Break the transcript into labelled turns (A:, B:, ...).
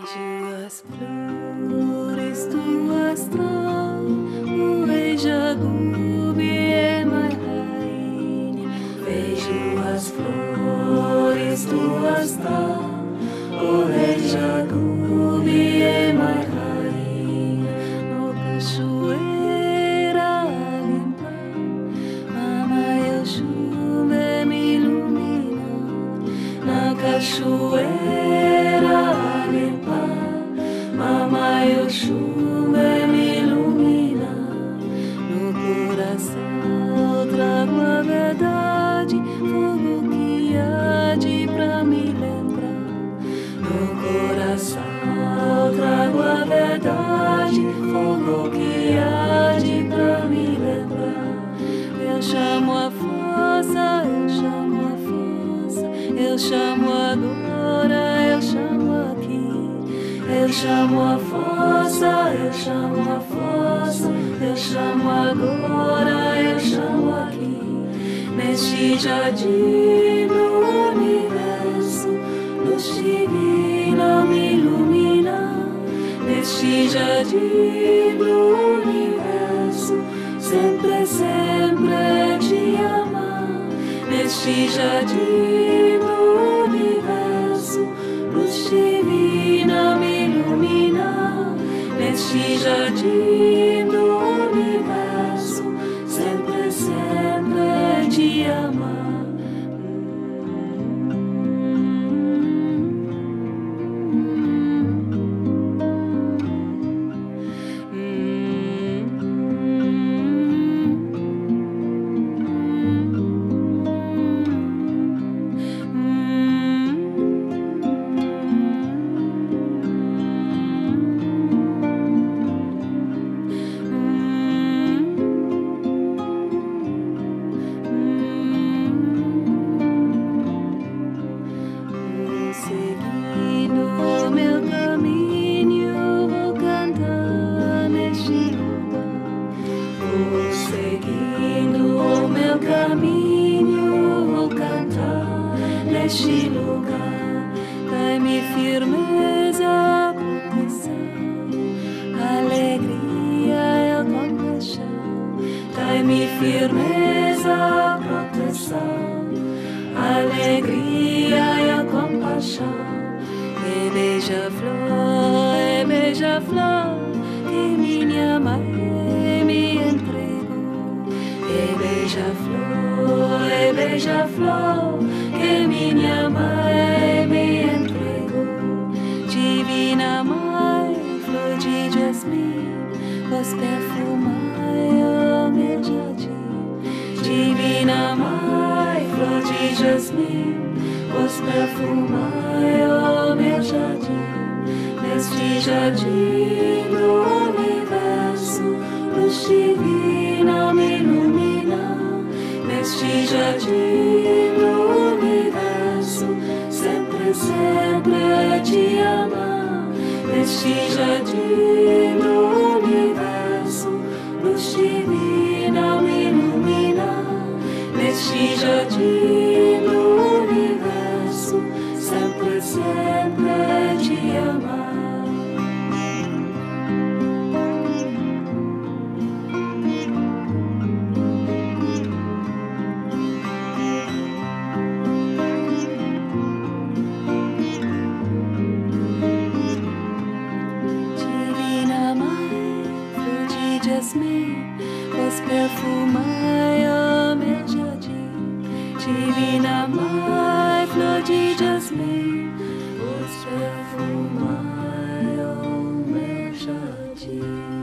A: Vejo as flores tuas traz, o rei Jagubi é minha rainha. Vejo as flores tuas traz, o rei Jagubi é minha rainha. No cachoeira limpa, mamãe eu chuve me ilumina. Na cachoeira limpa, mamãe o chuve me ilumina. No coração trago a verdade, fogo que arde pra me lembrar. No coração trago a verdade, fogo que arde pra me lembrar. Eu chamo a força, eu chamo a força, eu chamo agora, eu chamo aqui. Eu chamo a força, eu chamo a força, eu chamo agora, eu chamo aqui. Neste jardim do universo, luz divina me ilumina. Neste jardim do universo, sempre, sempre te amar. Neste jardim do universo, luz divina me ilumina. Neste jardim do universo, sempre, sempre te amar. Seguindo meu caminho, vou cantar neste lugar. Vou seguindo o meu caminho, vou cantar neste lugar. Dai-me firmeza, proteção, alegria e compaixão. Dai-me firmeza, proteção, alegria e compaixão. E beija-flor, que minha mãe me entregou. E beija-flor, que minha mãe me entregou. Divina mãe, flor de jasmim, vos perfumai o meu jardim. Divina mãe, flor de jasmim, vos perfumai o meu jardim. Neste jardim do universo, luz divina me ilumina. Neste jardim do universo, sempre, sempre te amar. Neste jardim do universo, luz divina me ilumina. Neste jardim do universo, sempre, sempre te amar. Divina mãe, flor de jasmim, vos perfumai o meu jardim. Divina mãe, flor de jasmim, vos perfumai o meu jardim.